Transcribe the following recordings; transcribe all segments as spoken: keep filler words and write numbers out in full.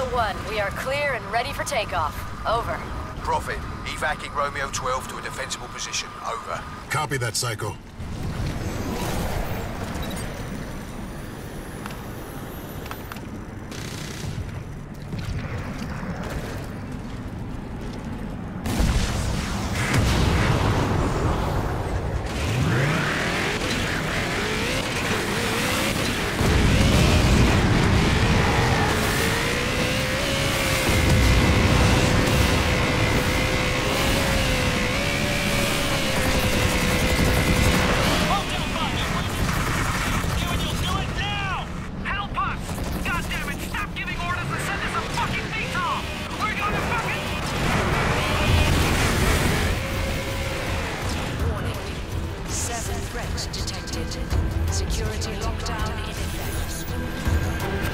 one, we are clear and ready for takeoff. Over. Prophet, evacuating Romeo twelve to a defensible position. Over. Copy that, Psycho. Security lockdown in effect.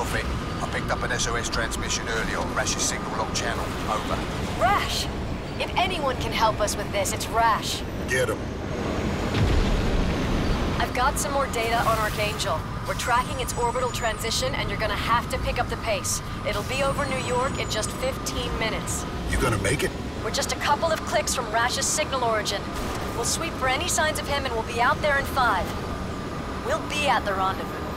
Prophet. I picked up an S O S transmission earlier on Rash's signal lock channel. Over. Rash! If anyone can help us with this, it's Rash. Get him. I've got some more data on Archangel. We're tracking its orbital transition, and you're gonna have to pick up the pace. It'll be over New York in just fifteen minutes. You gonna make it? We're just a couple of clicks from Rash's signal origin. We'll sweep for any signs of him, and we'll be out there in five. We'll be at the rendezvous.